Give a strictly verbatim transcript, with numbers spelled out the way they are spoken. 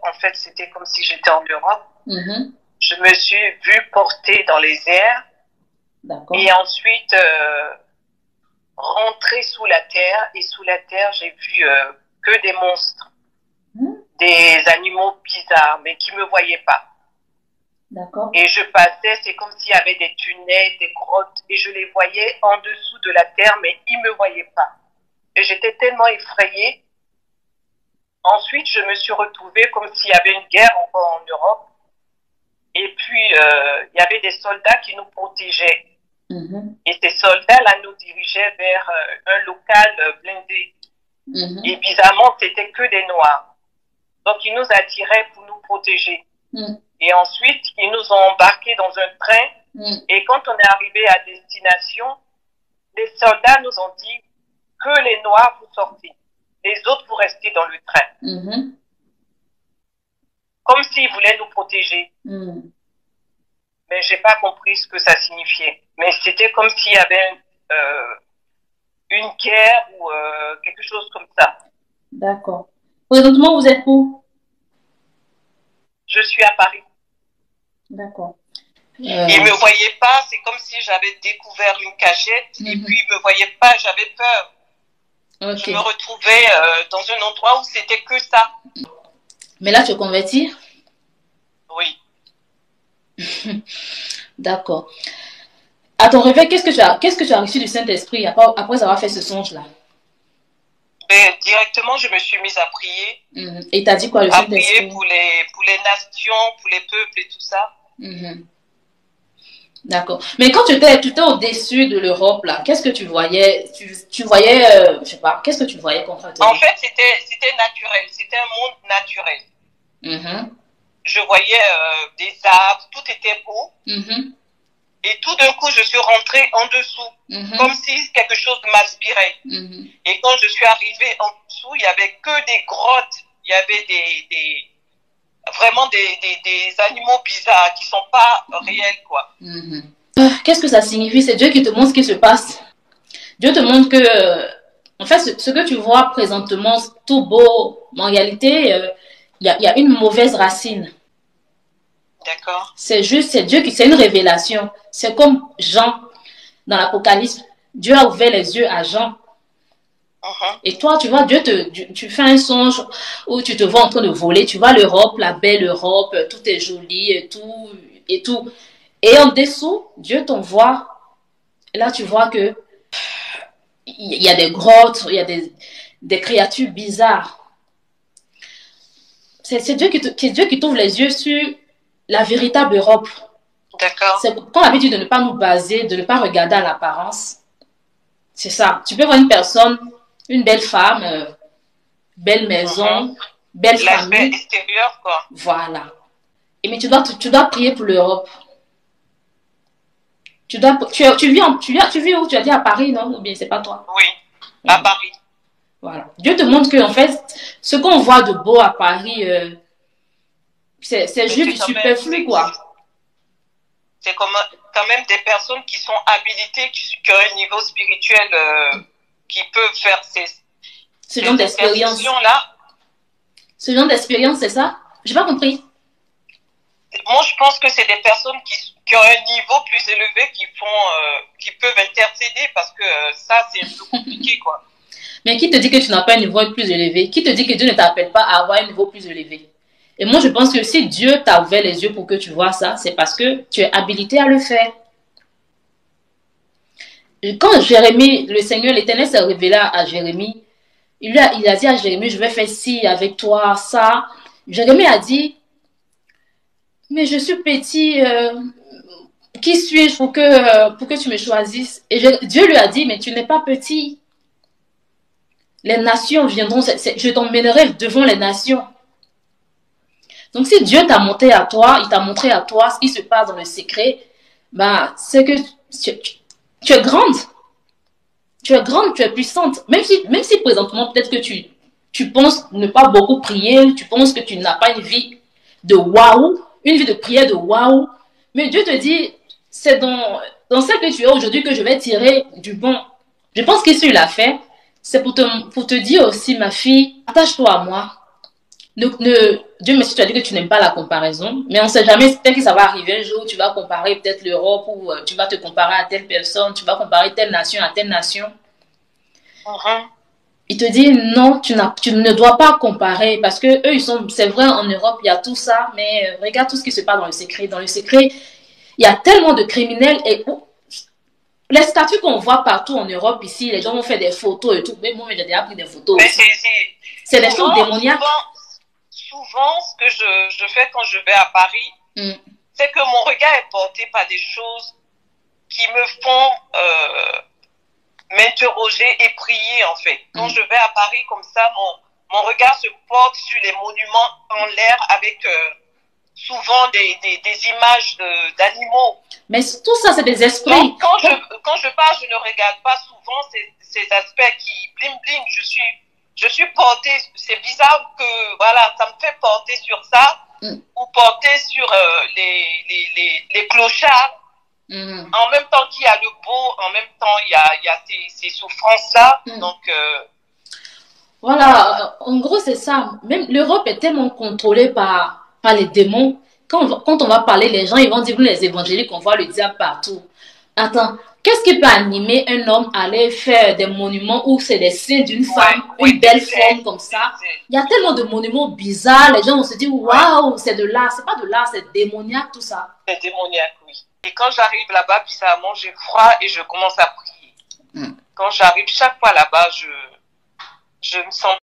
En fait, c'était comme si j'étais en Europe. Mhm. Je me suis vue porter dans les airs D'accord. et ensuite euh, rentrer sous la terre. Et sous la terre, j'ai vu euh, que des monstres, Mhm. des animaux bizarres, mais qui me voyaient pas. D'accord. Et je passais, c'est comme s'il y avait des tunnels, des grottes, et je les voyais en dessous de la terre, mais ils me voyaient pas. Et j'étais tellement effrayée. Ensuite, je me suis retrouvée comme s'il y avait une guerre encore en Europe. Et puis, euh, il y avait des soldats qui nous protégeaient. Mhm. Et ces soldats-là nous dirigeaient vers euh, un local euh, blindé. Mhm. Et bizarrement, c'était que des Noirs. Donc, ils nous attiraient pour nous protéger. Mhm. Et ensuite, ils nous ont embarqués dans un train. Mhm. Et quand on est arrivé à destination, les soldats nous ont dit que les Noirs, vous sortez. Les autres, vous restez dans le train. Mhm. Comme s'ils voulaient nous protéger. Mhm. Mais j'ai pas compris ce que ça signifiait. Mais c'était comme s'il y avait euh, une guerre ou euh, quelque chose comme ça. D'accord. Présentement, vous êtes où? Je suis à Paris. D'accord. Ils Euh, me voyaient pas, c'est comme si j'avais découvert une cachette et Mhm. puis ils me voyaient pas, j'avais peur. Ok. Je me retrouvais euh, dans un endroit où c'était que ça. Mais là, tu es converti? Oui. D'accord. À ton réveil, qu'est-ce que tu as, qu'est-ce que tu as reçu du Saint-Esprit après, après avoir fait ce songe-là? Mais directement, je me suis mise à prier, Mhm. Et t'as dit quoi, le à prier Saint-Esprit? pour les, pour les nations, pour les peuples et tout ça. Mhm. D'accord. Mais quand tu étais, tu étais au-dessus de l'Europe, là, qu'est-ce que tu voyais? Tu, tu voyais, euh, je sais pas, qu'est-ce que tu voyais concrètement? En fait, c'était, c'était naturel, c'était un monde naturel. Mhm. Je voyais euh, des arbres, tout était beau. Mhm. Et tout d'un coup, je suis rentrée en dessous, Mhm. comme si quelque chose m'aspirait. Mhm. Et quand je suis arrivée en dessous, il y avait que des grottes, il y avait des, des vraiment des, des, des animaux bizarres qui sont pas réels, quoi. Mhm. Ah, qu'est-ce que ça signifie? C'est Dieu qui te montre ce qui se passe. Dieu te montre que, euh, en fait, ce, ce que tu vois présentement, tout beau, mais en réalité, euh, il y a, il y a une mauvaise racine. D'accord. C'est juste, c'est Dieu qui, c'est une révélation. C'est comme Jean dans l'Apocalypse. Dieu a ouvert les yeux à Jean. Mhm. Et toi, tu vois, Dieu te, tu, tu fais un songe où tu te vois en train de voler. Tu vois l'Europe, la belle Europe, tout est joli et tout, et tout. Et en dessous, Dieu t'envoie. Et là, tu vois que il y a des grottes, il y a des, des créatures bizarres. C'est c'est Dieu qui te- c'est Dieu qui t'ouvre les yeux sur la véritable Europe. D'accord. C'est qu'on a l'habitude de ne pas nous baser, de ne pas regarder à l'apparence. C'est ça. Tu peux voir une personne, une belle femme, euh, belle Mhm. maison, belle L'aspect famille. extérieur, quoi. Voilà. Et mais tu dois, tu, tu dois prier pour l'Europe. Tu dois, tu, tu vis en, tu, vis- tu vis où? Tu as dit à Paris, non? Ou bien c'est pas toi? Oui, à Mhm. Paris. Voilà. Dieu te montre que, en fait, ce qu'on voit de beau à Paris, euh, c'est c'est Mais juste c'est du quand même, superflu, c'est, quoi. c'est comme, quand même des personnes qui sont habilitées, qui, qui ont un niveau spirituel, euh, qui peuvent faire ces, Ce genre ces d'expérience. intercessions-là. Ce genre d'expérience, c'est ça? J'ai pas compris. Moi, je pense que c'est des personnes qui, qui ont un niveau plus élevé qui font, euh, qui peuvent intercéder parce que euh, ça, c'est un peu compliqué, quoi. Mais qui te dit que tu n'as pas un niveau plus élevé? Qui te dit que Dieu ne t'appelle pas à avoir un niveau plus élevé? Et moi, je pense que si Dieu t'a ouvert les yeux pour que tu vois ça, c'est parce que tu es habilité à le faire. Quand Jérémie, le Seigneur, l'Éternel s'est révélé à Jérémie, il, lui a, il a dit à Jérémie, je vais faire ci avec toi, ça. Jérémie a dit, mais je suis petit, euh, qui suis-je pour que, euh, pour que tu me choisisses? Et je, Dieu lui a dit, mais tu n'es pas petit. Les nations viendront, c'est, c'est, je t'emmènerai devant les nations. Donc si Dieu t'a montré à toi, il t'a montré à toi ce qui se passe dans le secret, bah, c'est que tu, tu, tu es grande. Tu es grande, tu es puissante. Même si, même si présentement, peut-être que tu, tu penses ne pas beaucoup prier, tu penses que tu n'as pas une vie de waouh, une vie de prière de waouh. Mais Dieu te dit, c'est dans, dans ce que tu es aujourd'hui que je vais tirer du bon. Je pense qu'ici, il l'a fait. C'est pour te, pour te dire aussi, ma fille, attache-toi à moi. Ne, ne, Dieu merci, tu as dit que tu n'aimes pas la comparaison, mais on ne sait jamais, peut-être que ça va arriver un jour où tu vas comparer peut-être l'Europe ou euh, tu vas te comparer à telle personne, tu vas comparer telle nation à telle nation. Mhm. Il te dit non, tu, n'as, tu ne dois pas comparer parce que eux, ils sont, c'est vrai, en Europe, il y a tout ça, mais euh, regarde tout ce qui se passe dans le secret. Dans le secret, il y a tellement de criminels et oh, les statues qu'on voit partout en Europe ici, les gens vont faire des photos et tout. Mais moi, j'ai déjà pris des photos Mais aussi. c'est C'est des choses démoniaques. Souvent, souvent, ce que je, je fais quand je vais à Paris, mm. c'est que mon regard est porté par des choses qui me font euh, m'interroger et prier, en fait. Quand mm. je vais à Paris comme ça, mon, mon regard se porte sur les monuments en l'air avec euh, souvent des, des, des images d'animaux. Mais tout ça, c'est des esprits. Donc, quand, je, quand je pars, je ne regarde pas souvent ces, ces aspects qui bling bling. Je suis, je suis portée, c'est bizarre que, voilà, ça me fait porter sur ça, mm. ou porter sur euh, les, les, les, les clochards. Mm. En même temps qu'il y a le beau, en même temps, il y a, il y a ces, ces souffrances-là. Mm. Donc, euh, voilà, en gros, c'est ça. Même l'Europe est tellement contrôlée par, par les démons. Quand on, va, quand on va parler, les gens, ils vont dire, les évangéliques, on voit le diable partout. Attends, qu'est-ce qui peut animer un homme à aller faire des monuments où c'est des seins d'une ouais, femme, oui, une belle forme comme ça? Il y a tellement de monuments bizarres, les gens vont se dire, waouh, c'est de l'art. C'est pas de l'art, c'est démoniaque, tout ça. C'est démoniaque, oui. Et quand j'arrive là-bas, bizarrement, j'ai froid et je commence à prier. Mm. Quand j'arrive chaque fois là-bas, je, je me sens